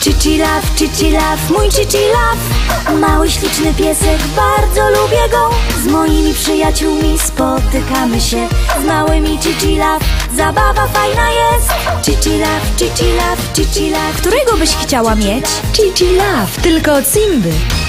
Chichi Love, mój Chichi Love. Mały, śliczny piesek, bardzo lubię go. Z moimi przyjaciółmi spotykamy się. Z małymi Chichi Love, zabawa fajna jest. Chichi Love, Chichi Love, Chichi Love. Którego byś chciała mieć? Chichi Love, tylko od Simby.